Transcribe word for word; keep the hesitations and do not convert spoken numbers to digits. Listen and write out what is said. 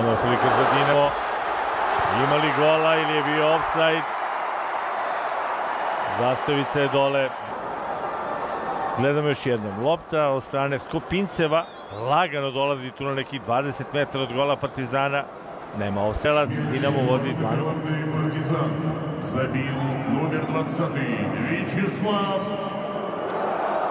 Evo prilika za Dinamo. Ima li gola ili je bio ofsajd? Zastavica je dole. Gledamo još jednom. Lopta od strane Skopinceva. Lagano dolazi tu na nekih dvadeset metara od gola Partizana. Nema oselac. Dinamo vodi dva nula. Партизан забил номер двадцать Вячеслав